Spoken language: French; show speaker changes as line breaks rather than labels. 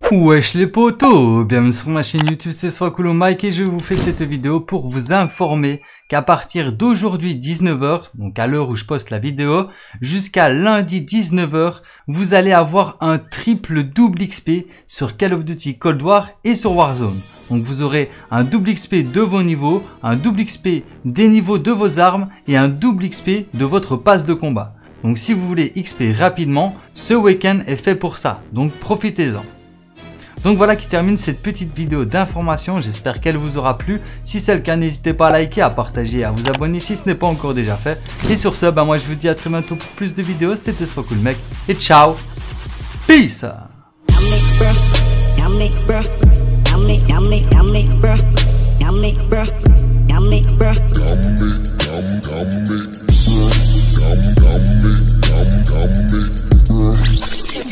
Wesh les potos, bienvenue sur ma chaîne YouTube, c'est Swakolo Mike et je vous fais cette vidéo pour vous informer qu'à partir d'aujourd'hui 19h, donc à l'heure où je poste la vidéo, jusqu'à lundi 19h, vous allez avoir un triple double XP sur Call of Duty Cold War et sur Warzone. Donc vous aurez un double XP de vos niveaux, un double XP des niveaux de vos armes et un double XP de votre passe de combat. Donc si vous voulez XP rapidement, ce week-end est fait pour ça, donc profitez-en. Donc voilà qui termine cette petite vidéo d'information, j'espère qu'elle vous aura plu. Si c'est le cas, n'hésitez pas à liker, à partager et à vous abonner si ce n'est pas encore déjà fait. Et sur ce, moi je vous dis à très bientôt pour plus de vidéos, c'était Swakolo mec et ciao, peace. Yummy.